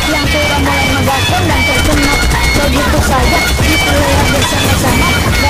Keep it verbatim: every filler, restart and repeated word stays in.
yang sudah mulai ngegaskan dan tersengat begitu saja di layar bersama-sama.